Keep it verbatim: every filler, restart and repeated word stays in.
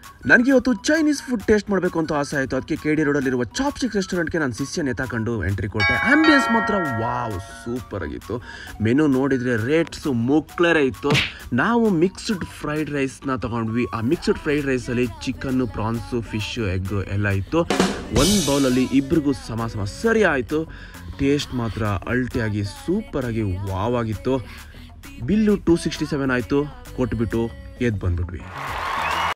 ನನಗೆ ಇವತ್ತು Chinese food taste ಮಾಡಬೇಕು ಅಂತ ಆಸೆ ಆಯಿತು. ಅದಕ್ಕೆ ಕೆ ಡಿ ರೋಡಲ್ಲಿರುವ ಚಾಪ್ಸ್ಟಿಕ್ ರೆಸ್ಟೋರೆಂಟ್ಗೆ ನಾನು ಶಿಷ್ಯ ನೇತಾಕೊಂಡು ಎಂಟ್ರಿ ಕೊಟ್ಟೆ. ಆಂಬಿಯನ್ಸ್ ಮಾತ್ರ ವಾವ್ ಸೂಪರ್ ಆಗಿತ್ತು. ಮೆನು ನೋಡಿದರೆ ರೇಟ್ಸು ಮುಕ್ಳರೇ ಇತ್ತು. ನಾವು ಮಿಕ್ಸ್ಡ್ ಫ್ರೈಡ್ ರೈಸ್ನ ತೊಗೊಂಡ್ವಿ. ಆ ಮಿಕ್ಸ್ಡ್ ಫ್ರೈಡ್ ರೈಸಲ್ಲಿ ಚಿಕನ್ನು, ಪ್ರಾನ್ಸು, ಫಿಶ್ಶು, ಎಗ್ಗು ಎಲ್ಲ ಇತ್ತು. ಒಂದು ಬೌಲಲ್ಲಿ ಇಬ್ರಿಗೂ ಸಮ ಸಮ ಸರಿ ಆಯಿತು. ಟೇಸ್ಟ್ ಮಾತ್ರ ಅಲ್ಟಿಯಾಗಿ ಸೂಪರಾಗಿ ವಾವ್ ಆಗಿತ್ತು. ಬಿಲ್ಲು ಟೂ ಸಿಕ್ಸ್ಟಿ ಸೆವೆನ್ ಆಯಿತು. ಕೊಟ್ಬಿಟ್ಟು ಎದ್ದು ಬಂದ್ಬಿಟ್ವಿ.